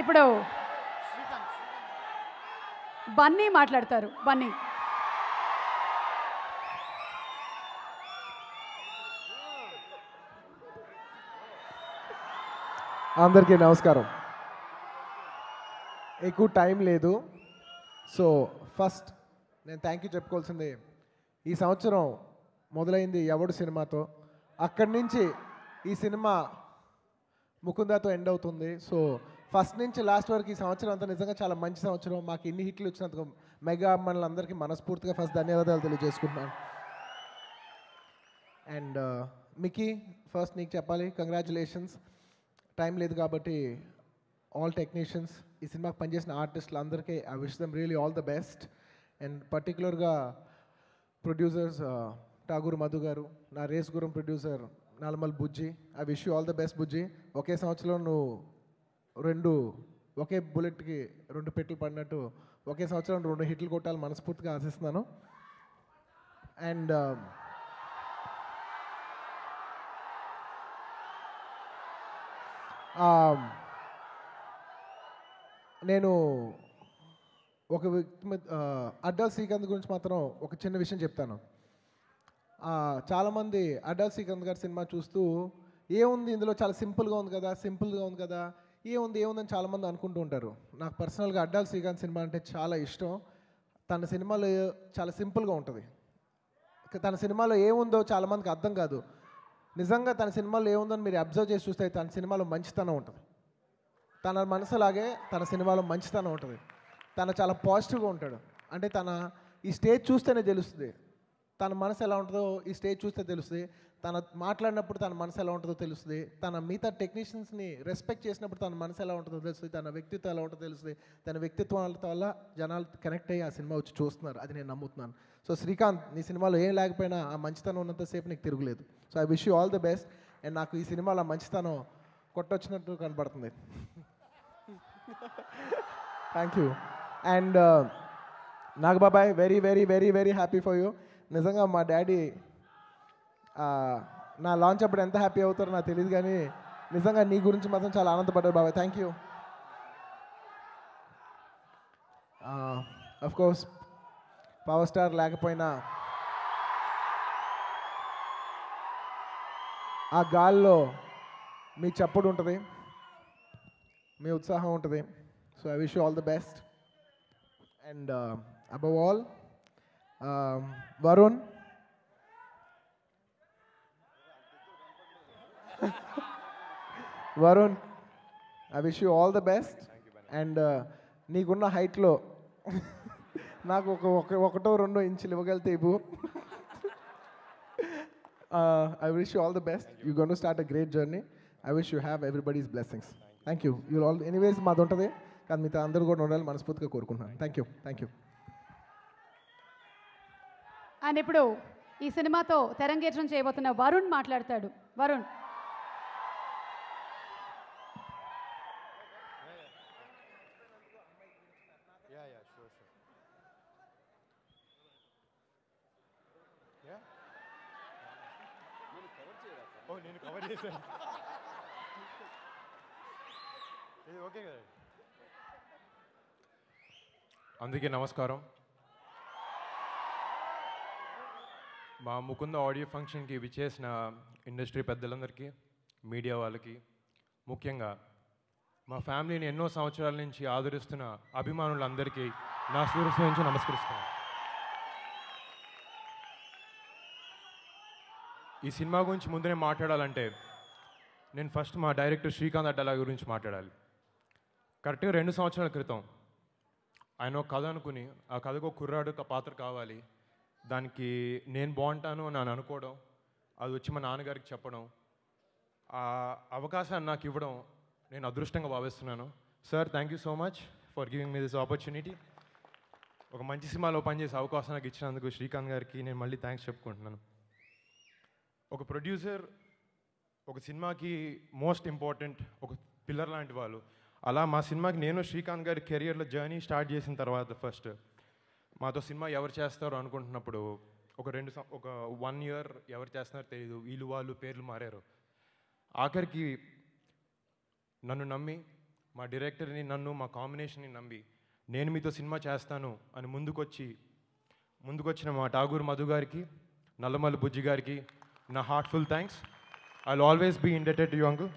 ఇప్పుడు బన్నీ మాట్లాడతారు. బన్నీ. అందరికీ నమస్కారం. ఎక్కువ టైం లేదు, సో ఫస్ట్ నేను థ్యాంక్ యూ చెప్పుకోవాల్సింది, ఈ సంవత్సరం మొదలైంది ఎవడు సినిమాతో, అక్కడి నుంచి ఈ సినిమా ముకుందాతో ఎండ్ అవుతుంది. సో ఫస్ట్ నుంచి లాస్ట్ వరకు ఈ సంవత్సరం అంతా నిజంగా చాలా మంచి సంవత్సరం. మాకు ఇన్ని హిట్లు వచ్చినందుకు మెగా అమ్మాయిలందరికీ మనస్ఫూర్తిగా ఫస్ట్ ధన్యవాదాలు తెలియజేసుకుంటున్నాను. అండ్ మికీ, ఫస్ట్ నీకు చెప్పాలి, కంగ్రాచులేషన్స్. టైం లేదు కాబట్టి ఆల్ టెక్నీషియన్స్, ఈ సినిమాకి పనిచేసిన ఆర్టిస్టులు అందరికీ I wish them really all the best. And పర్టికులర్గా ప్రొడ్యూసర్స్ ఠాగూర్ మధు గారు, నా race Gurram producer Nallamalupu Bujji, I wish you all the best Bujji. ఒకే సంవత్సరం నువ్వు ఒకే బుల్లెట్కి 2 పెట్టెలు పడినట్టు ఒకే సంవత్సరం 2 హిట్లు కొట్టాలి మనస్ఫూర్తిగా ఆశిస్తున్నాను. అండ్ నేను ఒక వ్యక్తి అడ్డా శ్రీకాంత్ గురించి మాత్రం ఒక చిన్న విషయం చెప్తాను. చాలామంది అడ్డా శ్రీకాంత్ గారి సినిమా చూస్తూ ఏముంది ఇందులో, చాలా సింపుల్గా ఉంది కదా, ఏముందని చాలామంది అనుకుంటూ ఉంటారు. నాకు పర్సనల్గా అడ్డా శ్రీకాంత్ సినిమా అంటే చాలా ఇష్టం. తన సినిమాలో చాలా సింపుల్గా ఉంటుంది. తన సినిమాలో ఏముందో చాలామందికి అర్థం కాదు. నిజంగా తన సినిమాలో ఏముందని మీరు అబ్జర్వ్ చేసి చూస్తే తన సినిమాలో మంచితనం ఉంటుంది. తన మనసులాగే తన సినిమాలో మంచితనం ఉంటుంది. తను చాలా పాజిటివ్గా ఉంటాడు. అంటే ఈ స్టేజ్ చూస్తేనే తెలుస్తుంది తన మనసు ఎలా ఉంటుందో, ఈ స్టేజ్ చూస్తే తెలుస్తుంది. తన మాట్లాడినప్పుడు తన మనసు ఎలా ఉంటుందో తెలుస్తుంది. తన మిగతా టెక్నీషియన్స్ని రెస్పెక్ట్ చేసినప్పుడు తన మనసు ఎలా ఉంటుందో తెలుస్తుంది. తన వ్యక్తిత్వం ఎలా ఉంటుందో తెలుస్తుంది. తన వ్యక్తిత్వం వల్ల జనాలు కనెక్ట్ అయ్యి ఆ సినిమా వచ్చి చూస్తున్నారు, అది నేను నమ్ముతున్నాను. సో శ్రీకాంత్, నీ సినిమాలో ఏం లేకపోయినా ఆ మంచితనం ఉన్నంతసేపు నీకు తిరుగులేదు. So I wish you all the best. And నాకు ఈ సినిమాలో ఆ మంచితనం కొట్టొచ్చినట్టు కనబడుతుంది. Thank you. అండ్ నాగబాబాయ్, very very very very happy for you. నిజంగా మా డాడీ నా లాంచ్ అప్పుడు ఎంత హ్యాపీ అవుతారో నాకు తెలియదు, కానీ నిజంగా నీ గురించి మాత్రం చాలా ఆనందపడ్డారు బాబాయ్. Thank you. Of course power star లేకపోయినా ఆ గాల్లో మీ చప్పుడు ఉంటుంది, మీ ఉత్సాహం ఉంటుంది. So I wish you all the best. And above all Varun, Varun, I wish you all the best. And నీకున్న హైట్లో నాకు ఒకటో 2 ఇంచులు ఇవ్వగలితే ఇవ్వు. I wish you all the best. You gonna start a great journey. I wish you have everybody's blessings. Thank you. You all anyways మాది ఉంటుంది, కానీ మీతో అందరూ కూడా ఉండాలని మనస్ఫూర్తిగా కోరుకుంటున్నాను. Thank you. అండ్ ఇప్పుడు ఈ సినిమాతో తెరంగేట్రం చేయబోతున్న వరుణ్ మాట్లాడతాడు. వరుణ్. నేను కవర్ చేశాను. ఓకే కదా. అందుకే నమస్కారం. మా ముకుంద ఆడియో ఫంక్షన్కి విచ్చేసిన ఇండస్ట్రీ పెద్దలందరికీ, మీడియా వాళ్ళకి, ముఖ్యంగా మా ఫ్యామిలీని ఎన్నో సంవత్సరాల నుంచి ఆదరిస్తున్న అభిమానులందరికీ నా శిరస్సు నుంచి నమస్కరిస్తున్నాను. ఈ సినిమా గురించి ముందునే మాట్లాడాలంటే నేను ఫస్ట్ మా డైరెక్టర్ శ్రీకాంత్ అడ్డాల గురించి మాట్లాడాలి. కరెక్ట్గా 2 సంవత్సరాల క్రితం ఆయన ఒక కథ అనుకుని, ఆ కథకు ఒక కుర్రాడు పాత్ర కావాలి, దానికి నేను బాగుంటాను అని అనుకోవడం, అది వచ్చి మా నాన్నగారికి చెప్పడం, ఆ అవకాశాన్ని నాకు ఇవ్వడం నేను అదృష్టంగా భావిస్తున్నాను. Sir, thank you so much for giving me this opportunity. ఒక మంచి సినిమాలో పనిచేసే అవకాశం నాకు ఇచ్చినందుకు శ్రీకాంత్ గారికి నేను మళ్ళీ థ్యాంక్స్ చెప్పుకుంటున్నాను. ఒక ప్రొడ్యూసర్ ఒక సినిమాకి మోస్ట్ ఇంపార్టెంట్, ఒక పిల్లర్ లాంటి వాళ్ళు. అలా మా సినిమాకి నేను శ్రీకాంత్ గారి కెరియర్లో జర్నీ స్టార్ట్ చేసిన తర్వాత ఫస్ట్ మాతో సినిమా ఎవరు చేస్తారో అనుకుంటున్నప్పుడు ఒక 1 ఇయర్ ఎవరు చేస్తున్నారో తెలియదు, వీళ్ళు వాళ్ళు పేర్లు మారారు. ఆఖరికి నన్ను నమ్మి మా డైరెక్టర్ని, నన్ను, మా కాంబినేషన్ని నమ్మి నేను మీతో సినిమా చేస్తాను అని ముందుకొచ్చిన మా ఠాగూర్ మధు గారికి, నల్లమల్లి బుజ్జి గారికి నా heartful thanks. I will always be indebted to you uncle.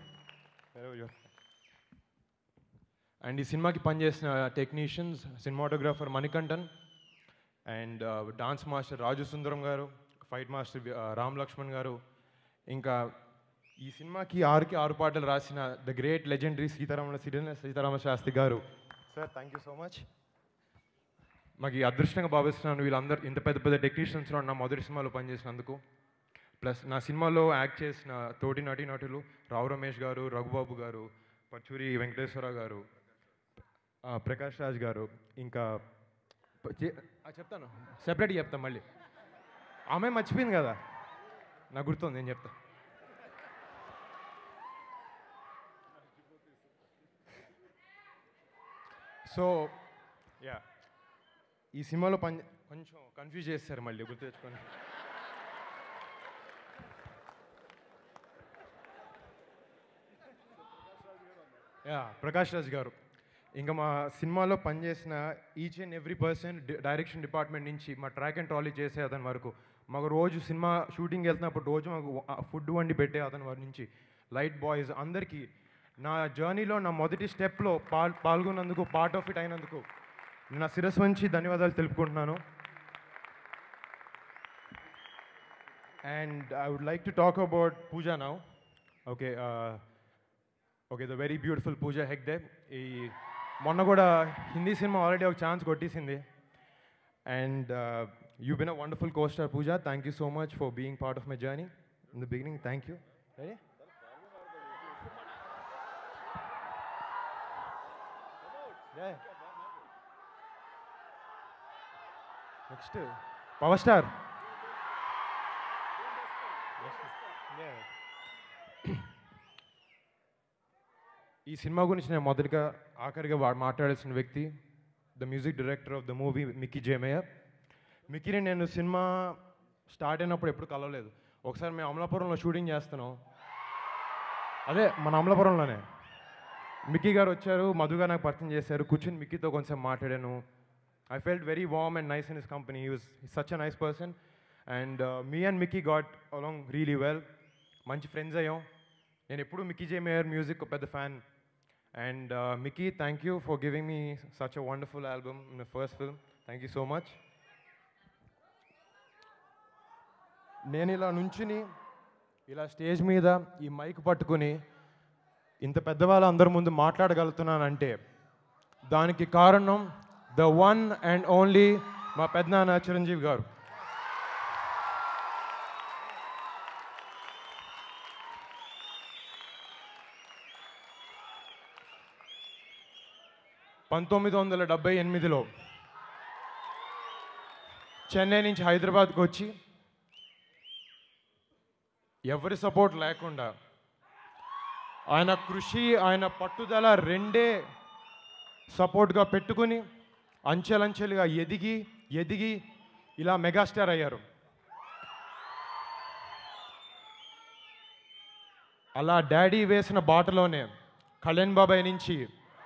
And ఈ సినిమాకి పనిచేసిన technicians, cinematographer Manikandan and dance master Raju Sundaram garu, fight master Ram Laxman గారు, ఇంకా ఈ సినిమాకి 6 పాటలు రాసిన the great legendary Sitarama Sastry garu. Sir thank you so much. మాకు ఈ అదృష్టంగా భావిస్తున్నాను వీళ్ళందరూ ఇంత పెద్ద పెద్ద టెక్నీషియన్స్లో నా మొదటి సినిమాలో పనిచేసినందుకు. ప్లస్ నా సినిమాలో యాక్ట్ చేసిన తోటి నటీనటులు రావు రమేష్ గారు, రఘుబాబు గారు, పచ్చూరి వెంకటేశ్వర గారు, ప్రకాష్ రాజ్ గారు, ఇంకా చెప్తాను సెపరేట్గా చెప్తాను మళ్ళీ. ఆమె మర్చిపోయింది కదా, నాకు గుర్తుంది, నేను చెప్తాను. సో యా, ఈ సినిమాలో కొంచెం కన్ఫ్యూజ్ చేస్తారు, మళ్ళీ గుర్తు తెచ్చుకొని. యా, ప్రకాష్ రాజ్ గారు. ఇంకా మా సినిమాలో పనిచేసిన each and every person, direction department నుంచి మా ట్రాక్ అండ్ ట్రాలీ చేసే అతని వరకు, మాకు రోజు సినిమా షూటింగ్ వెళ్తున్నప్పుడు రోజు మాకు ఫుడ్ వండి పెట్టే అతని వారి నుంచి లైట్ బాయ్స్ అందరికీ నా జర్నీలో నా మొదటి స్టెప్లో పాల్గొన్నందుకు, పార్ట్ ఆఫ్ ఇట్ అయినందుకు నా శిరస్సు నుంచి ధన్యవాదాలు తెలుపుకుంటున్నాను. And I would like to talk about Pooja now. Okay, the very beautiful Pooja Hegde. ఈ మొన్న కూడా హిందీ సినిమా ఆల్రెడీ ఒక ఛాన్స్ కొట్టేసింది. And you been a wonderful costar Pooja. Thank you so much for being part of my journey in the beginning. Thank you. Next power star. ఈ సినిమా గురించి నేను మొదటిగా ఆఖరిగా మాట్లాడాల్సిన వ్యక్తి the music director of the movie Mickey J mayor. మిక్కీని నేను సినిమా స్టార్ట్ అయినప్పుడు ఎప్పుడు కలవలేదు. ఒకసారి మేము అమలాపురంలో షూటింగ్ చేస్తున్నాం, అదే మన అమలాపురంలోనే. మిక్కీ గారు వచ్చారు, మధుగా నాకు పరిచయం చేశారు, కూర్చొని మిక్కీతో కొంచెం మాట్లాడాను. I felt very warm and nice in his company. He was such a nice person. And me and Mickey got along really well. Manchi friends ayyam. నేను ఎప్పుడు మిక్కీ జే మేయర్ మ్యూజిక్ పెద్ద fan. And Mickey, thank you for giving me such a wonderful album in my first film. Thank you so much. నేను ఇలా నుంచుని ఇలా stage మీద ఈ mic పట్టుకుని ఇంత పెద్దవాళ్ళ అందరి ముందు మాట్లాడగలుగుతున్నానంటే దానికి కారణం ద వన్ అండ్ ఓన్లీ మా పెద్దనాన్న చిరంజీవి గారు. (1978) చెన్నై నుంచి హైదరాబాద్కి వచ్చి ఎవరి సపోర్ట్ లేకుండా ఆయన కృషి, ఆయన పట్టుదల రెండే సపోర్ట్గా పెట్టుకుని అంచెలంచెలుగా ఎదిగి ఇలా మెగాస్టార్ అయ్యారు. అలా డాడీ వేసిన బాటలోనే కళ్యాణ్ బాబాయ్ నుంచి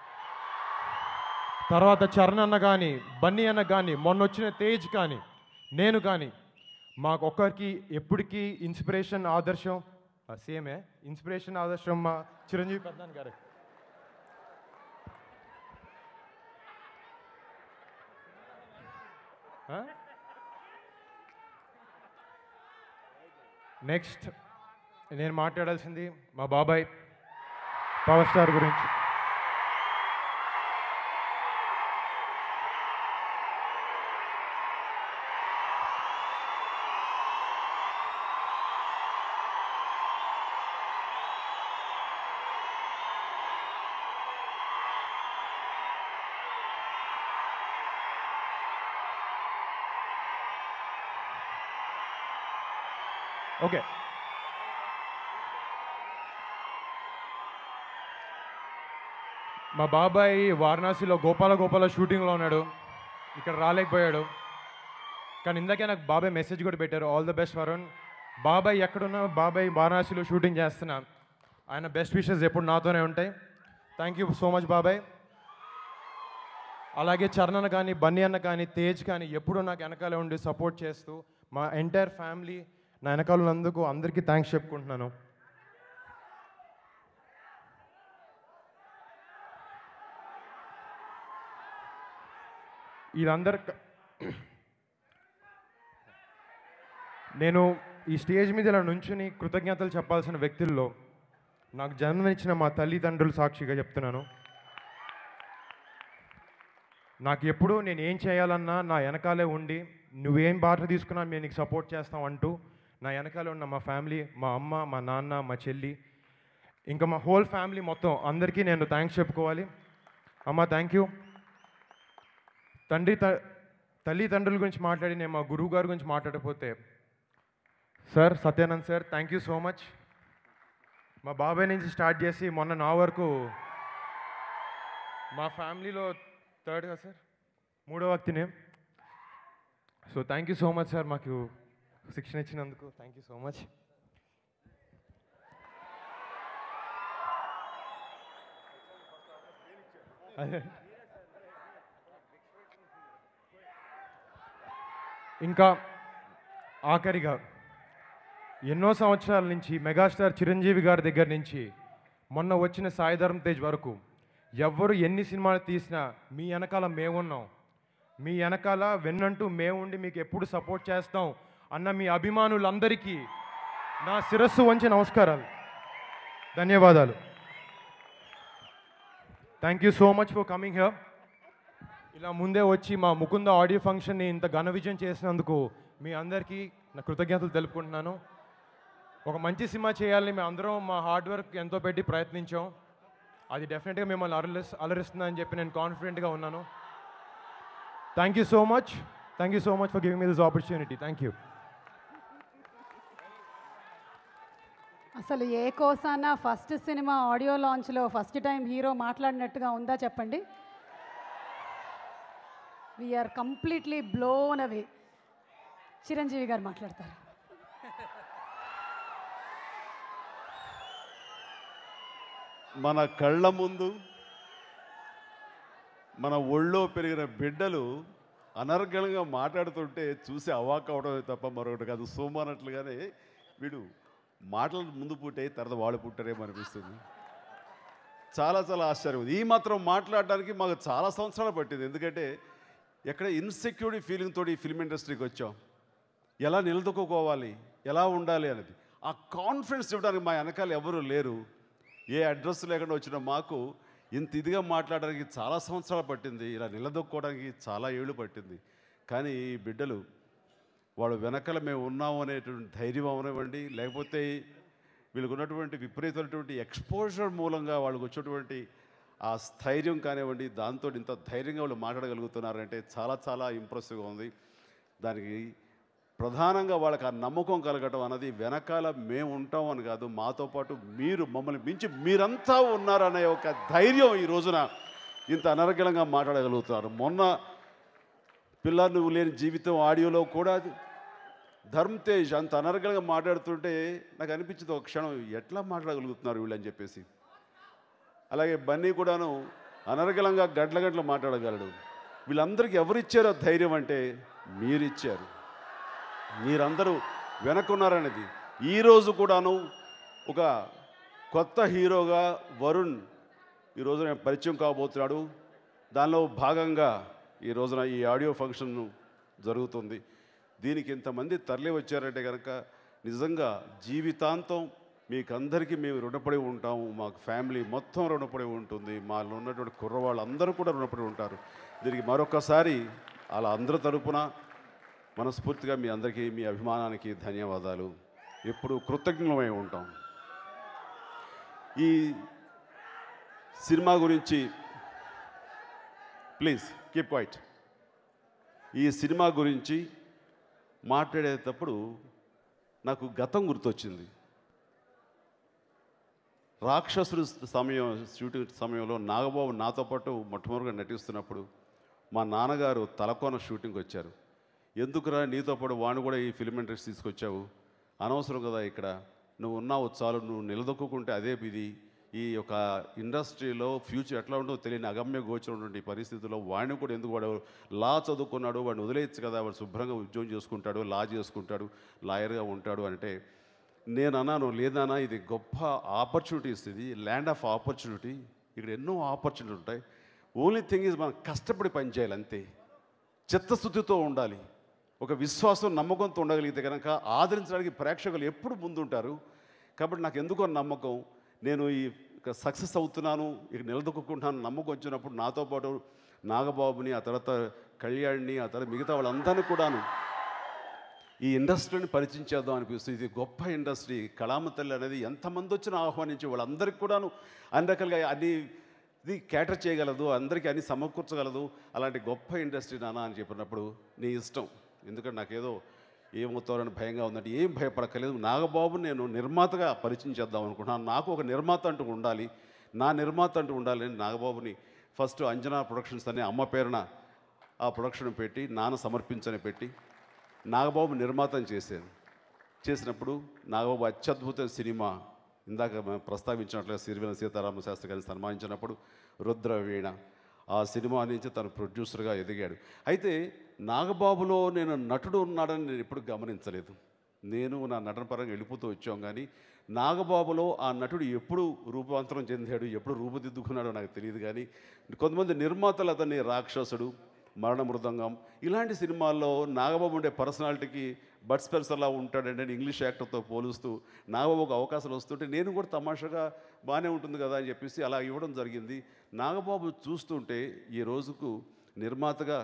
తర్వాత చరణ్ అన్న కానీ, బన్నీ అన్న కానీ, మొన్న వచ్చిన తేజ్ కానీ, నేను కానీ, మాకొక్కరికి ఎప్పటికీ ఇన్స్పిరేషన్, ఆదర్శం సేమే. ఇన్స్పిరేషన్, ఆదర్శం మా చిరంజీవి పెద్దనాన్న గారు. నెక్స్ట్ నేను మాట్లాడాల్సింది మా బాబాయ్ పవర్ స్టార్ గురించి. ఓకే, మా బాబాయ్ వారణాసిలో గోపాల షూటింగ్లో ఉన్నాడు, ఇక్కడ రాలేకపోయాడు. కానీ ఇందాకే నాకు బాబాయ్ మెసేజ్ కూడా పెట్టారు, ఆల్ ద బెస్ట్ వరుణ్. బాబాయ్ ఎక్కడున్నా, బాబాయ్ వారణాసిలో షూటింగ్ చేస్తున్నా, ఆయన బెస్ట్ విషెస్ ఎప్పుడు నాతోనే ఉంటాయి. థ్యాంక్ యూ సో మచ్ బాబాయ్. అలాగే చరణ్ అన్న కానీ, బన్నీ అన్న కానీ, తేజ్ కానీ ఎప్పుడూ నాకు వెనకాల ఉండి సపోర్ట్ చేస్తూ మా ఎంటైర్ ఫ్యామిలీ నా వెనకాల ఉన్నందుకు అందరికీ థ్యాంక్స్ చెప్పుకుంటున్నాను. వీళ్ళందరి నేను ఈ స్టేజ్ మీద ఇలా నుంచుని కృతజ్ఞతలు చెప్పాల్సిన వ్యక్తుల్లో నాకు జన్మనిచ్చిన మా తల్లిదండ్రులు సాక్షిగా చెప్తున్నాను. నాకు ఎప్పుడూ నేను ఏం చేయాలన్నా నా వెనకాలే ఉండి నువ్వేం బాట తీసుకున్నా మేము నీకు సపోర్ట్ చేస్తాం అంటూ నా వెనకాలే ఉన్న మా ఫ్యామిలీ, మా అమ్మ, మా నాన్న, మా చెల్లి, ఇంకా మా హోల్ ఫ్యామిలీ మొత్తం అందరికీ నేను థ్యాంక్స్ చెప్పుకోవాలి. అమ్మ థ్యాంక్ యూ. తల్లిదండ్రుల గురించి మాట్లాడి నేను మా గురువు గారి గురించి మాట్లాడకపోతే sir Satyanand sir thank you so much. మా బాబాయ్ నుంచి స్టార్ట్ చేసి మొన్న నా వరకు మా ఫ్యామిలీలో థర్డ్గా సార్ 3వ వ్యక్తినే. So thank you so much sir, మాకు శిక్షణ ఇచ్చినందుకు థ్యాంక్ యూ సో మచ్. ఇంకా ఆఖరిగా ఎన్నో సంవత్సరాల నుంచి మెగాస్టార్ చిరంజీవి గారి దగ్గర నుంచి మొన్న వచ్చిన సాయి ధరమ్ తేజ్ వరకు ఎవ్వరు ఎన్ని సినిమాలు తీసినా మీ వెనకాల మేమున్నాం, మీ వెనకాల వెన్నంటూ మేముండి మీకు ఎప్పుడు సపోర్ట్ చేస్తాం అన్న మీ అభిమానులందరికీ నా శిరస్సు వంచి నమస్కారాలు, ధన్యవాదాలు. Thank you so much for coming here. ఇలా ముందే వచ్చి మా ముకుంద ఆడియో ఫంక్షన్ని ఇంత ఘన విజయం చేసినందుకు మీ అందరికీ నా కృతజ్ఞతలు తెలుపుకుంటున్నాను. ఒక మంచి సినిమా చేయాలని మేము అందరం మా హార్డ్ వర్క్ ఎంతో పెట్టి ప్రయత్నించాం. అది డెఫినెట్గా మిమ్మల్ని అలరిస్తుందని చెప్పి నేను కాన్ఫిడెంట్గా ఉన్నాను. Thank you so much for giving me this opportunity. Thank you. అసలు ఏ కోసాన ఫస్ట్ సినిమా ఆడియో లాంచ్లో ఫస్ట్ టైం హీరో మాట్లాడినట్టుగా ఉందా చెప్పండి. We're completely blown away. Chiranjeevi garu మాట్లాడతారు. మన కళ్ళ ముందు మన ఒళ్ళో పెరిగిన బిడ్డలు అనర్గళంగా మాట్లాడుతుంటే చూసి అవాక్ అవడమే తప్ప మరొకటి కాదు. సోమన్నట్లుగానే వీడు మాటలు ముందు పుట్టే తర్వాత వాళ్ళు పుట్టారేమో అనిపిస్తుంది. చాలా చాలా ఆశ్చర్యం. ఈ మాత్రం మాట్లాడడానికి మాకు చాలా సంవత్సరాలు పట్టింది. ఎందుకంటే ఎక్కడ ఇన్సెక్యూరిటీ ఫీలింగ్ తోటి ఈ ఫిల్మ్ ఇండస్ట్రీకి వచ్చాం. ఎలా నిలదొక్కుకోవాలి, ఎలా ఉండాలి అనేది ఆ కాన్ఫిడెన్స్ ఇవ్వడానికి మా వెనకాల ఎవరు లేరు. ఏ అడ్రస్ లేకుండా వచ్చిన మాకు ఇంత ఇదిగా మాట్లాడడానికి చాలా సంవత్సరాలు పట్టింది. ఇలా నిలదొక్కోవడానికి చాలా ఏళ్ళు పట్టింది. కానీ ఈ బిడ్డలు వాళ్ళు వెనకాల మేము ఉన్నాము అనేటువంటి ధైర్యం అవనివ్వండి, లేకపోతే వీళ్ళకు ఉన్నటువంటి విపరీతమైనటువంటి ఎక్స్పోజర్ మూలంగా వాళ్ళకు వచ్చేటువంటి ఆ స్థైర్యం కానివ్వండి, దాంతో ఇంత ధైర్యంగా వాళ్ళు మాట్లాడగలుగుతున్నారంటే చాలా చాలా ఇంప్రెసివ్గా ఉంది. దానికి ప్రధానంగా వాళ్ళకి ఆ నమ్మకం కలగటం అన్నది వెనకాల మేము ఉంటాం అని కాదు, మాతో పాటు మీరు మమ్మల్ని మించి మీరంతా ఉన్నారనే ఒక ధైర్యం ఈ రోజున ఇంత అనర్గళంగా మాట్లాడగలుగుతున్నారు. మొన్న పిల్ల నువ్వు లేని జీవితం ఆడియోలో కూడా ధర్మ్ తేజ్ అంత అనర్గళంగా మాట్లాడుతుంటే నాకు అనిపించింది ఒక క్షణం, ఎట్లా మాట్లాడగలుగుతున్నారు వీళ్ళని చెప్పేసి. అలాగే బన్నీ కూడాను అనర్గళంగా గంటల గంటలు మాట్లాడగలడు. వీళ్ళందరికీ ఎవరిచ్చారో ధైర్యం అంటే మీరిచ్చారు. మీరందరూ వెనక్కున్నారనేది. ఈరోజు కూడాను ఒక కొత్త హీరోగా వరుణ్ ఈరోజు పరిచయం కాబోతున్నాడు. దానిలో భాగంగా ఈ రోజున ఈ ఆడియో ఫంక్షన్ జరుగుతుంది. దీనికి ఇంతమంది తరలి వచ్చారంటే కనుక నిజంగా జీవితాంతం మీకందరికీ మేము రుణపడి ఉంటాము. మాకు ఫ్యామిలీ మొత్తం రుణపడి ఉంటుంది. మాలో ఉన్నటువంటి కుర్రవాళ్ళు అందరూ కూడా రుణపడి ఉంటారు. దీనికి మరొకసారి అలా అందరి తరపున మనస్ఫూర్తిగా మీ అందరికీ మీ అభిమానానికి ధన్యవాదాలు. ఎప్పుడు కృతజ్ఞమై ఉంటాం. ఈ సినిమా గురించి ప్లీజ్ కీప్ క్వైట్. ఈ సినిమా గురించి మాట్లాడేటప్పుడు నాకు గతం గుర్తొచ్చింది. రాక్షసుడు షూటింగ్ సమయంలో నాగబాబు నాతో పాటు మొట్టమొదటిగా నటిస్తున్నప్పుడు మా నాన్నగారు తలకోన షూటింగ్కి వచ్చారు. ఎందుకురా నీతో పాటు వాడిని కూడా ఈ ఫిల్మ్ ఇండస్ట్రీ తీసుకొచ్చావు, అనవసరం కదా, ఇక్కడ నువ్వు ఉన్నావు చాలు, నువ్వు నిలదొక్కుంటే అదే ఇది, ఈ యొక్క ఇండస్ట్రీలో ఫ్యూచర్ ఎట్లా ఉంటుందో తెలియని అగమ్య గోచరటువంటి పరిస్థితుల్లో వాడిని కూడా ఎందుకు వాడు లా చదువుకున్నాడు, వాడిని వదిలేయచ్చు కదా, వాడు శుభ్రంగా ఉద్యోగం చేసుకుంటాడు, లా చేసుకుంటాడు, లాయర్గా ఉంటాడు అంటే నేను అన్నాను, లేదన్నా ఇది గొప్ప ఆపర్చునిటీస్, ఇది ల్యాండ్ ఆఫ్ ఆపర్చునిటీ, ఇక్కడ ఎన్నో ఆపర్చునిటీ ఉంటాయి. ఓన్లీ థింగ్ ఈజ్ మనం కష్టపడి పనిచేయాలి అంతే, చిత్తశుద్ధితో ఉండాలి, ఒక విశ్వాసం నమ్మకంతో ఉండగలిగితే కనుక ఆదరించడానికి ప్రేక్షకులు ఎప్పుడు ముందుంటారు. కాబట్టి నాకు ఎందుకో నమ్మకం, నేను ఈ సక్సెస్ అవుతున్నాను, ఇక నిలదొక్కుంటున్నాను నమ్మకం వచ్చినప్పుడు నాతో పాటు నాగబాబుని, ఆ తర్వాత కళ్యాణ్ని, ఆ తర్వాత మిగతా వాళ్ళందరినీ కూడాను ఈ ఇండస్ట్రీని పరిచయం చేద్దాం అనిపిస్తుంది. ఇది గొప్ప ఇండస్ట్రీ, కళామ తల్లి అనేది ఎంతమంది వచ్చినా ఆహ్వానించి వాళ్ళందరికీ కూడాను అన్ని రకాలుగా అన్ని ఇది క్యాటర్ చేయగలదు, అందరికీ అన్ని సమకూర్చగలదు, అలాంటి గొప్ప ఇండస్ట్రీ నాన్న అని చెప్పినప్పుడు నీ ఇష్టం, ఎందుకంటే నాకేదో ఏమవుతారని భయంగా ఉందంటే ఏం భయపడక్కలేదు. నాగబాబు నేను నిర్మాతగా పరిచయం చేద్దాం అనుకుంటున్నాను, నాకు ఒక నిర్మాత అంటూ ఉండాలి, నా నిర్మాత అంటూ ఉండాలి అని నాగబాబుని ఫస్ట్ అంజనా ప్రొడక్షన్స్ అనే అమ్మ పేరున ఆ ప్రొడక్షన్ పెట్టి, నాన్న సమర్పించని పెట్టి నాగబాబు నిర్మాతం చేసినప్పుడు నాగబాబు అత్యద్భుతమైన సినిమా ఇందాక మనం ప్రస్తావించినట్లుగా సిరివెన సీతారామ శాస్త్రి గారిని సన్మానించినప్పుడు రుద్రవీణ, ఆ సినిమా నుంచి తను ప్రొడ్యూసర్గా ఎదిగాడు. అయితే నాగబాబులో నేను నటుడు ఉన్నాడని నేను ఎప్పుడు గమనించలేదు. నేను నా నటన పరంగా వెళ్ళిపోతూ వచ్చాం, కానీ నాగబాబులో ఆ నటుడు ఎప్పుడు రూపాంతరం చెందాడు, ఎప్పుడు రూపుదిద్దుకున్నాడో నాకు తెలియదు. కానీ కొంతమంది నిర్మాతలు అతన్ని రాక్షసుడు, మరణ మృదంగం ఇలాంటి సినిమాల్లో నాగబాబు ఉండే పర్సనాలిటీకి బడ్ స్పెన్సర్లా ఉంటాడంటే ఇంగ్లీష్ యాక్టర్తో పోలుస్తూ నాగబాబుకు అవకాశాలు వస్తుంటే నేను కూడా తమాషాగా బాగానే ఉంటుంది కదా అని చెప్పేసి అలా ఇవ్వడం జరిగింది. నాగబాబు చూస్తుంటే ఈ రోజుకు నిర్మాతగా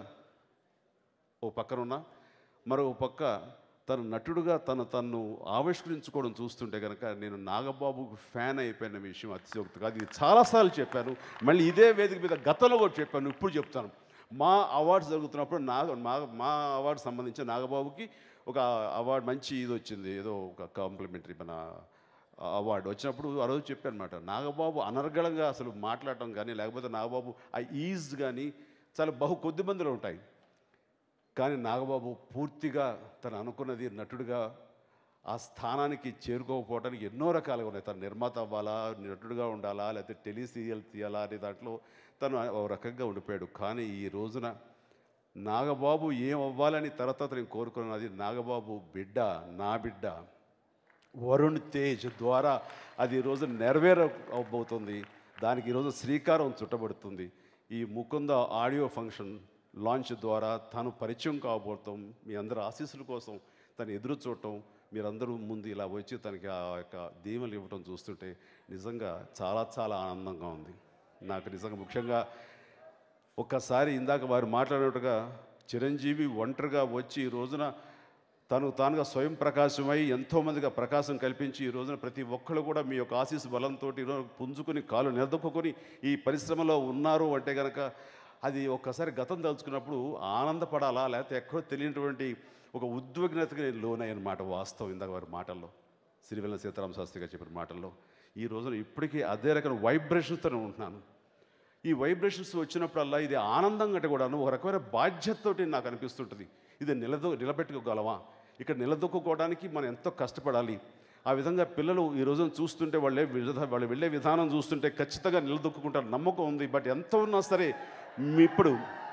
ఓ పక్కనున్న మరో పక్క తన నటుడుగా తను ఆవిష్కరించుకోవడం చూస్తుంటే కనుక నేను నాగబాబుకు ఫ్యాన్ అయిపోయిన విషయం అతిశయోక్తి కాదు. ఇది చాలాసార్లు చెప్పాను, మళ్ళీ ఇదే వేదిక మీద గతంలో కూడా చెప్పాను, ఇప్పుడు చెప్తాను. మా అవార్డ్స్ జరుగుతున్నప్పుడు మా అవార్డు సంబంధించి నాగబాబుకి ఒక అవార్డు మంచి ఇది వచ్చింది, ఏదో ఒక కాంప్లిమెంటరీ మన అవార్డు వచ్చినప్పుడు ఆ రోజు చెప్పాను అనమాట, నాగబాబు అనర్గళంగా అసలు మాట్లాడటం కానీ లేకపోతే నాగబాబు ఆ ఈజ్ కానీ చాలా కొద్ది మందిలో ఉంటాయి. కానీ నాగబాబు పూర్తిగా తను అనుకున్నది నటుడుగా ఆ స్థానానికి చేరుకోకపోవడానికి ఎన్నో రకాలుగా ఉన్నాయి. తను నిర్మాత అవ్వాలా, నటుడుగా ఉండాలా, లేకపోతే టెలిసీరియల్ తీయాలా అనే దాంట్లో తను ఒక రకంగా ఉండిపోయాడు. కానీ ఈ రోజున నాగబాబు ఏం అవ్వాలని తర్వాత నేను కోరుకున్నది, నాగబాబు బిడ్డ, నా బిడ్డ వరుణ్ తేజ్ ద్వారా అది ఈరోజు నెరవేరబోతుంది. దానికి ఈరోజు శ్రీకారం చుట్టబడుతుంది. ఈ ముకుంద ఆడియో ఫంక్షన్ లాంచ్ ద్వారా తను పరిచయం కాబోతాం. మీ అందరి ఆశీస్సుల కోసం తను ఎదురు చూడటం, మీరందరూ ముందు ఇలా వచ్చి తనకి ఆ యొక్క దీవెనలు ఇవ్వటం చూస్తుంటే నిజంగా చాలా చాలా ఆనందంగా ఉంది నాకు. నిజంగా ముఖ్యంగా ఒక్కసారి ఇందాక వారు మాట్లాడినట్టుగా చిరంజీవి ఒంటరిగా వచ్చి ఈ రోజున తానుగా స్వయం ప్రకాశమై ఎంతోమందిగా ప్రకాశం కల్పించి ఈ రోజున ప్రతి ఒక్కరు కూడా మీ యొక్క ఆశీస్సు బలంతో ఈరోజు పుంజుకొని కాలు నిలదొక్కుని ఈ పరిశ్రమలో ఉన్నారు అంటే కనుక అది ఒక్కసారి గతం తలుచుకున్నప్పుడు ఆనందపడాలా, లేకపోతే ఎక్కడో తెలియనటువంటి ఒక ఉద్విగ్నతగా నేను లోనయ్యన్నమాట. వాస్తవం ఇందాక వారి మాటల్లో, సిరివెల్ల సీతారామ శాస్త్రి గారు చెప్పిన మాటల్లో ఈ రోజున ఇప్పటికీ అదే రకమైన వైబ్రేషన్స్తోనే ఉంటున్నాను. ఈ వైబ్రేషన్స్ వచ్చినప్పుడల్లా ఇది ఆనందం కంటే కూడాను ఒక రకమైన బాధ్యతతోటి నాకు అనిపిస్తుంటుంది. ఇది నిలబెట్టుకోగలమా, ఇక్కడ నిలదొక్కుకోవడానికి మనం ఎంతో కష్టపడాలి. ఆ విధంగా పిల్లలు ఈ రోజున చూస్తుంటే వాళ్ళు వెళ్ళే విధానం చూస్తుంటే ఖచ్చితంగా నిలదొక్కుంటారు, నమ్మకం ఉంది. బట్ ఎంత ఉన్నా సరే ఇప్పుడు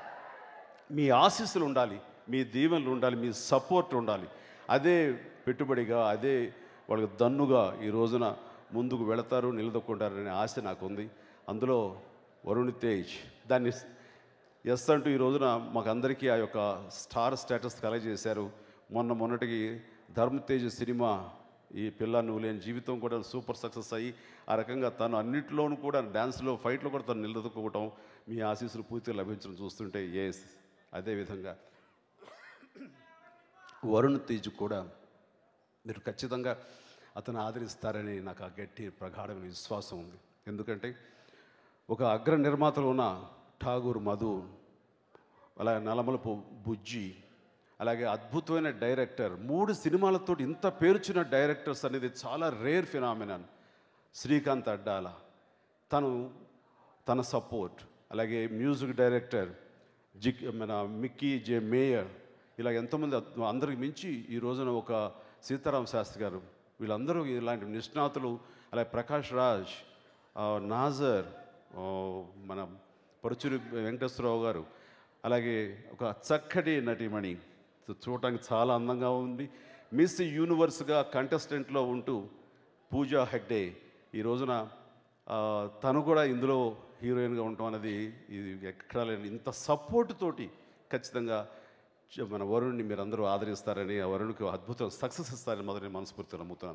మీ ఆశీస్సులు ఉండాలి, మీ దీవెనలు ఉండాలి, మీ సపోర్ట్ ఉండాలి. అదే పెట్టుబడిగా, అదే వాళ్ళకి దన్నుగా ఈ రోజున ముందుకు వెళతారు, నిలదొక్కుంటారనే ఆశ నాకు ఉంది. అందులో వరుణ్ తేజ్ దాన్ని ఎస్ అంటూ ఈ రోజున మాకందరికీ ఆ యొక్క స్టార్ స్టేటస్ కలగజేశారు. మొన్నటికి ధర్మతేజ్ సినిమా ఈ పిల్ల నువ్వు లేని జీవితం కూడా సూపర్ సక్సెస్ అయ్యి ఆ రకంగా తను అన్నింటిలోనూ కూడా డ్యాన్స్లో, ఫైట్లో కూడా తను నిలదొక్కుకోవటం, మీ ఆశీస్సులు పూర్తిగా లభించడం చూస్తుంటే ఎస్ అదేవిధంగా వరుణ్ తేజ్ కూడా మీరు ఖచ్చితంగా అతను ఆదరిస్తారని నాకు ఆ గట్టి ప్రగాఢమైన విశ్వాసం ఉంది. ఎందుకంటే ఒక అగ్ర నిర్మాతలు ఉన్న ఠాగూర్ మధు, అలాగే నలమలపు బుజ్జి, అలాగే అద్భుతమైన డైరెక్టర్, 3 సినిమాలతో ఇంత పేరుచిన డైరెక్టర్స్ అనేది చాలా రేర్ ఫినామినన్. శ్రీకాంత్ అడ్డాల తన సపోర్ట్, అలాగే మ్యూజిక్ డైరెక్టర్ మన మిక్కీ జే మేయర్, ఇలా ఎంతోమంది అందరికి మించి ఈ రోజున ఒక సీతారామ శాస్త్రి గారు, వీళ్ళందరూ ఇలాంటి నిష్ణాతులు, అలాగే ప్రకాష్ రాజ్, నాజర్, మన పరుచూరి వెంకటేశ్వరరావు గారు, అలాగే ఒక చక్కటి నటీమణి, చూడటానికి చాలా అందంగా ఉంది. మిస్ యూనివర్స్గా కంటెస్టెంట్లో ఉంటూ పూజా హెగ్డే ఈ రోజున తను కూడా ఇందులో హీరోయిన్గా ఉండటం అనేది ఇది ఎక్కడా లేని ఇంత సపోర్ట్ తోటి ఖచ్చితంగా మన వరుణ్ని మీరందరూ ఆదరిస్తారని, ఆ వరుణ్కి అద్భుతం సక్సెస్ ఇస్తారని మొదటి మనస్ఫూర్తిగా నమ్ముతున్నాను.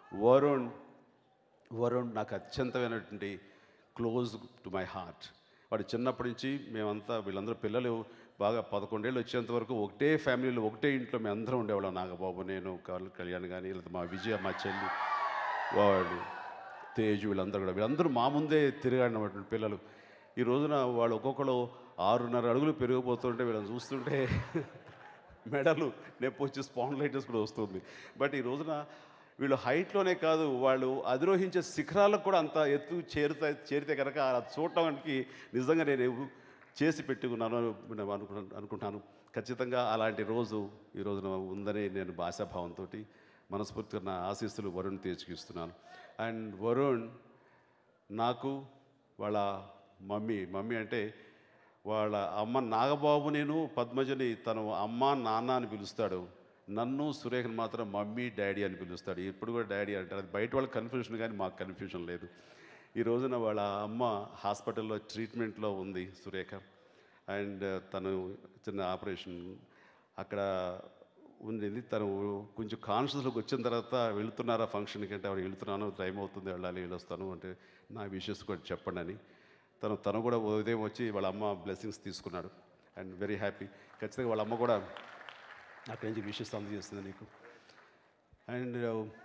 వరుణ్ నాకు అత్యంతమైనటువంటి క్లోజ్ టు మై హార్ట్. వాడు చిన్నప్పటి నుంచి మేమంతా వీళ్ళందరూ పిల్లలు బాగా 11 ఏళ్ళు వచ్చేంత వరకు ఒకటే ఫ్యామిలీలో ఒకటే ఇంట్లో మేము అందరం ఉండేవాళ్ళం. నాగబాబు, నేను, కళ్యాణ్ కానీ, లేదా మా విజయ, మా చెల్లి, వాడు తేజు, వీళ్ళందరూ మా ముందే తిరిగాడినటువంటి పిల్లలు. ఈ రోజున వాళ్ళు ఒక్కొక్కరు 6.5 అడుగులు పెరిగిపోతుంటే వీళ్ళని చూస్తుంటే మెడలు నొప్పి వచ్చి స్పాండిలైటిస్ కూడా వస్తుంది. బట్ ఈ రోజున వీళ్ళు హైట్లోనే కాదు, వాళ్ళు అధిరోహించే శిఖరాలకు కూడా అంత ఎత్తు చేరితే కనుక చూడటానికి నిజంగా నేను చేసి పెట్టుకున్నాను అనుకుంటాను. ఖచ్చితంగా అలాంటి రోజు ఈ రోజున ఉందని నేను ఆశాభావంతో మనస్ఫూర్తిగా నా ఆశీస్సులు వరుణ్ తేజకిస్తున్నాను. అండ్ వరుణ్ నాకు వాళ్ళ మమ్మీ అంటే వాళ్ళ అమ్మ నాగబాబు, నేను పద్మజని తను అమ్మ నాన్న అని పిలుస్తాడు. నన్ను సురేఖను మాత్రం మమ్మీ డాడీ అని పిలుస్తాడు. ఇప్పుడు కూడా డాడీ అంటారు. అది బయట వాళ్ళకి కన్ఫ్యూషన్, కానీ మాకు కన్ఫ్యూషన్ లేదు. ఈ రోజున వాళ్ళ అమ్మ హాస్పిటల్లో ట్రీట్మెంట్లో ఉంది సురేఖ. అండ్ తను చిన్న ఆపరేషన్ అక్కడ ఉండేది. తను కొంచెం కాన్షియస్లోకి వచ్చిన తర్వాత వెళుతున్నారా ఫంక్షన్కి అంటే, ఆవిడ వెళుతున్నాను, టైం అవుతుంది, వెళ్ళాలి, వెళ్ళొస్తాను అంటే నా విషెస్ కూడా చెప్పండి అని తను కూడా ఉదయం వచ్చి వాళ్ళ అమ్మ బ్లెస్సింగ్స్ తీసుకున్నాడు. And very happy. ఖచ్చితంగా వాళ్ళ అమ్మ కూడా అక్కడి నుంచి విషెస్ అందజేస్తుంది నీకు. అండ్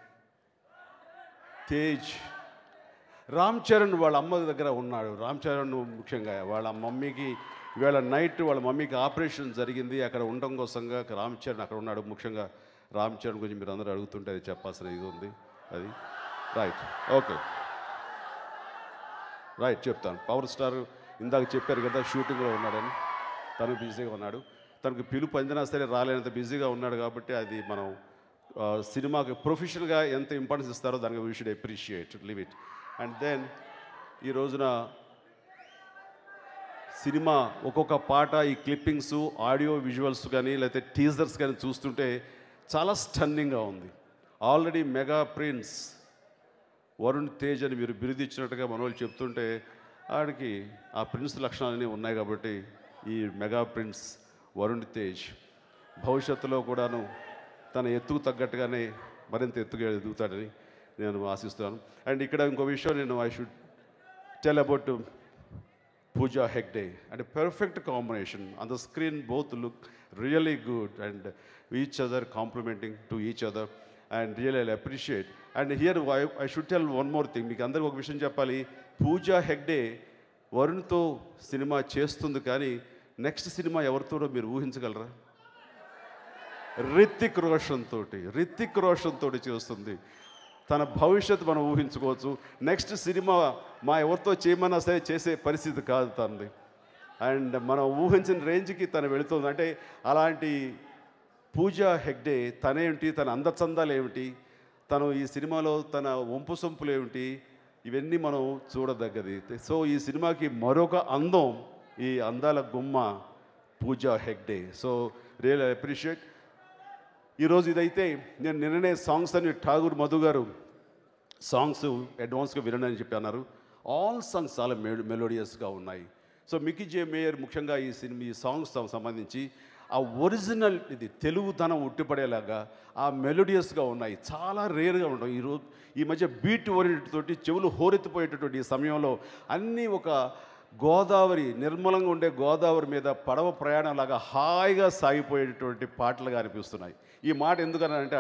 తేజ్, రామ్ చరణ్ వాళ్ళ అమ్మ దగ్గర ఉన్నాడు. రామ్ చరణ్ ముఖ్యంగా వాళ్ళ మమ్మీకి ఇవాళ నైట్ వాళ్ళ మమ్మీకి ఆపరేషన్ జరిగింది. అక్కడ ఉండడం కోసంగా రామ్ చరణ్ అక్కడ ఉన్నాడు. ముఖ్యంగా రామ్ చరణ్ గురించి మీరు అందరూ అడుగుతుంటే అది చెప్పాల్సిన ఇది ఉంది. అది రైట్, ఓకే, రైట్, చెప్తాను. పవర్ స్టార్ ఇందాక చెప్పారు కదా షూటింగ్లో ఉన్నాడని, తను బిజీగా ఉన్నాడు. తనకు పిలుపు అందినా సరే రాలేనంత బిజీగా ఉన్నాడు. కాబట్టి అది మనం సినిమాకి ప్రొఫెషనల్గా ఎంత ఇంపార్టెన్స్ ఇస్తారో దానికి we should appreciate, live it. And then ఈ రోజున సినిమా ఒక్కొక్క పాట, ఈ క్లిప్పింగ్స్, ఆడియో విజువల్స్ కానీ లేకపోతే టీజర్స్ కానీ చూస్తుంటే చాలా స్టన్నింగ్గా ఉంది. Already mega prince Varun Tej అని మీరు బిరుదిచ్చినట్టుగా మన వాళ్ళు చెప్తుంటే ఆడికి ఆ ప్రిన్స్ లక్షణాలన్నీ ఉన్నాయి. కాబట్టి ఈ మెగా ప్రిన్స్ వరుణ్ తేజ్ భవిష్యత్తులో కూడాను తన ఎత్తుకు తగ్గట్టుగానే మరింత ఎత్తుగా ఎదుగుతాడని నేను ఆశిస్తున్నాను. అండ్ ఇక్కడ ఇంకో విషయం నేను I should tell about Pooja Hegde. అంటే perfect combination on the screen, both look really good and each other complimenting to each other and real I appreciate. And here I should tell one more thing. మీకు అందరికీ ఒక విషయం చెప్పాలి. Pooja Hegde వరుణ్తో cinema చేస్తుంది, కానీ next cinema ఎవరితోనో మీరు ఊహించగలరా? రిత్తిక్ రోషన్ తోటి చేస్తుంది. తన భవిష్యత్తు మనం ఊహించుకోవచ్చు. నెక్స్ట్ సినిమా మా ఎవరితో చేయమన్నా సరే చేసే పరిస్థితి కాదు తనది. అండ్ మనం ఊహించిన రేంజ్కి తను వెళుతుంది. అంటే అలాంటి పూజా హెగ్డే తనేమిటి, తన అందచందాలు ఏమిటి, తను ఈ సినిమాలో తన వంపు సొంపులు ఏమిటి, ఇవన్నీ మనం చూడదగ్గది. సో ఈ సినిమాకి మరొక అందం, ఈ అందాల గుమ్మ Pooja Hegde. So real appreciate. ఈరోజు ఇదైతే నేను నిన్ననే సాంగ్స్ అని ఠాగూర్ మధు గారు సాంగ్స్ అడ్వాన్స్గా వినని చెప్పి అన్నారు. ఆల్ సాంగ్స్ చాలా మెలోడియస్గా ఉన్నాయి. సో మికీ జే మేయర్ ముఖ్యంగా ఈ సాంగ్స్ సంబంధించి ఆ ఒరిజినల్ ఇది తెలుగుతనం ఉట్టిపడేలాగా ఆ మెలోడియస్గా ఉన్నాయి. చాలా రేర్గా ఉంటాయి. ఈ మధ్య బీట్ ఓరియంటెడ్ తోటి చెవులు హోరెత్తిపోయేటటువంటి ఈ సమయంలో అన్నీ ఒక గోదావరి, నిర్మలంగా ఉండే గోదావరి మీద పడవ ప్రయాణంలాగా హాయిగా సాగిపోయేటటువంటి పాటలుగా అనిపిస్తున్నాయి. ఈ మాట ఎందుకనంటే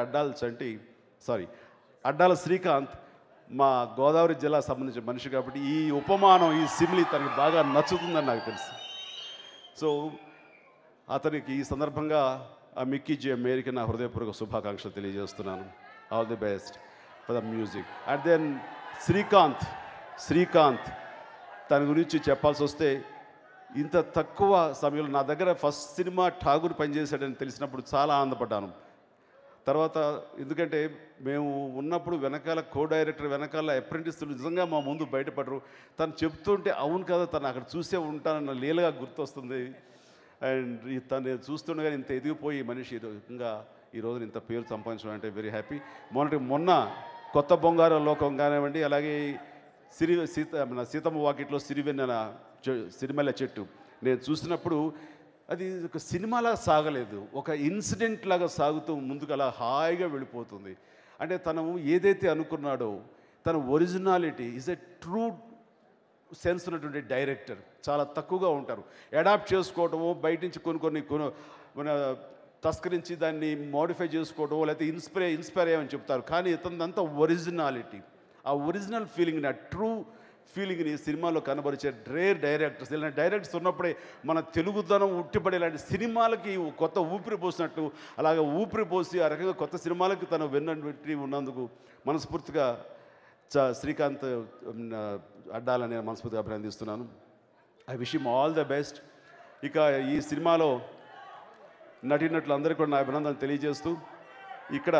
అడ్డాల శ్రీకాంత్ మా గోదావరి జిల్లా సంబంధించిన మనిషి కాబట్టి ఈ ఉపమానం, ఈ సిమిలి తనకి బాగా నచ్చుతుందని నాకు తెలుసు. సో అతనికి ఈ సందర్భంగా ఆ మిక్కీ జే మేయర్కి నా హృదయపూర్వక శుభాకాంక్షలు తెలియజేస్తున్నాను. All the best for the music. And then Srikanth తన గురించి చెప్పాల్సి వస్తే, ఇంత తక్కువ సమయంలో నా దగ్గర ఫస్ట్ సినిమా ఠాగూర్ పనిచేశాడని తెలిసినప్పుడు చాలా ఆనందపడ్డాను. తర్వాత ఎందుకంటే మేము ఉన్నప్పుడు వెనకాల కో డైరెక్టర్ వెనకాల అప్రెంటిస్లు నిజంగా మా ముందు బయటపడరు. తను చెప్తుంటే అవును కదా, తను అక్కడ చూసే ఉంటానన్న లీలగా గుర్తొస్తుంది. అండ్ తను చూస్తుండగానే ఇంత ఎదిగిపోయి మనిషి ఇంకా ఈ రోజున ఇంత పేరు సంపాదించడం అంటే వెరీ హ్యాపీ. మొన్న కొత్త బంగారు లోకం కానివ్వండి, అలాగే సీతమ్మ వాకిట్లో సిరిమల్లె చెట్టు నేను చూసినప్పుడు అది ఒక సినిమాలా సాగలేదు, ఒక ఇన్సిడెంట్ లాగా సాగుతూ ముందుకు అలా హాయిగా వెళ్ళిపోతుంది. అంటే తను ఏదైతే అనుకున్నాడో తన originality is a true sense ఉన్నటువంటి డైరెక్టర్ చాలా తక్కువగా ఉంటారు. అడాప్ట్ చేసుకోవటము, బయట నుంచి కొన్ని మన తస్కరించి దాన్ని మోడిఫై చేసుకోవటం, లేకపోతే ఇన్స్పైర్ అయ్యమని చెప్తారు. కానీ ఇతనంతా ఒరిజినాలిటీ, ఆ ఒరిజినల్ ఫీలింగ్ని, ఆ ట్రూ ఫీలింగ్ని సినిమాలో కనబరిచే రేర్ డైరెక్టర్స్. ఇలాంటి డైరెక్టర్స్ ఉన్నప్పుడే మన తెలుగుదనం ఉట్టిపడే ఇలాంటి సినిమాలకి కొత్త ఊపిరి పోసినట్టు అలాగే ఊపిరి పోసి ఆ రకంగా కొత్త సినిమాలకి తను వెన్నట్టి ఉన్నందుకు మనస్ఫూర్తిగా శ్రీకాంత్ అడ్డాలని నేను మనస్ఫూర్తిగా అభినందిస్తున్నాను. I wish him all the best. ఇక ఈ సినిమాలో నటినట్లందరికీ కూడా నా అభినందనలు తెలియజేస్తూ, ఇక్కడ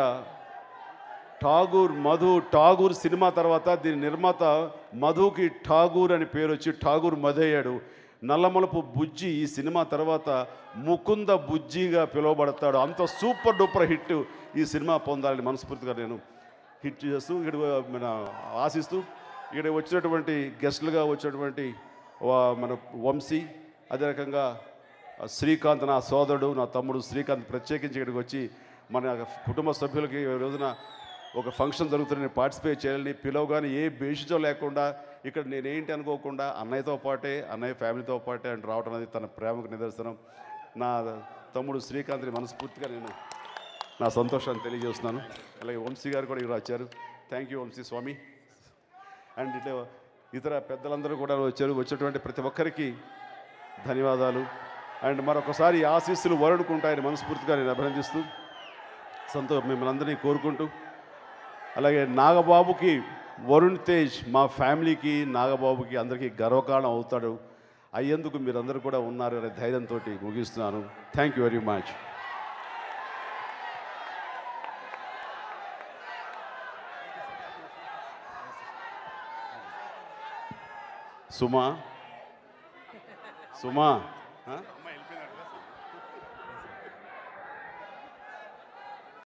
ఠాగూర్ సినిమా తర్వాత దీని నిర్మాత మధుకి ఠాగూర్ అని పేరు వచ్చి ఠాగూర్ మధు అయ్యాడు. నల్లమలపు బుజ్జి ఈ సినిమా తర్వాత ముకుంద బుజ్జిగా పిలువబడతాడు. అంత సూపర్ డూపర్ హిట్ ఈ సినిమా పొందాలని మనస్ఫూర్తిగా నేను హిట్ చేస్తూ మన ఆశిస్తూ, ఇక్కడ వచ్చినటువంటి గెస్టులుగా వచ్చినటువంటి మన వంశీ, అదే రకంగా శ్రీకాంత్ నా సోదరుడు, నా తమ్ముడు శ్రీకాంత్ ప్రత్యేకించి ఇక్కడికి వచ్చి మన కుటుంబ సభ్యులకి ఈ రోజున ఒక ఫంక్షన్ జరుగుతుంది, నేను పార్టిసిపేట్ చేయాలని పిలవగానే ఏ బేషిజో లేకుండా ఇక్కడ నేనేంటి అనుకోకుండా అన్నయ్యతో పాటే, అన్నయ్య ఫ్యామిలీతో పాటే అని రావడం అనేది తన ప్రేమకు నిదర్శనం. నా తమ్ముడు శ్రీకాంత్ని మనస్ఫూర్తిగా నేను నా సంతోషాన్ని తెలియజేస్తున్నాను. అలాగే వంశీ గారు కూడా ఇక్కడ వచ్చారు. Thank you Vamsi Swamy. And ఇతర పెద్దలందరూ కూడా వచ్చేటువంటి ప్రతి ఒక్కరికి ధన్యవాదాలు. అండ్ మరొకసారి ఆశీస్సులు వరుడుకుంటాయని మనస్ఫూర్తిగా నేను అభినందిస్తూ మిమ్మల్ని అందరినీ కోరుకుంటూ, అలాగే నాగబాబుకి, వరుణ్ తేజ్ మా ఫ్యామిలీకి, నాగబాబుకి అందరికీ గర్వకారణం అవుతాడు అయ్యేందుకు మీరందరూ కూడా ఉన్నారు అనే ధైర్యంతో ముగిస్తున్నాను. Thank you very much. Suma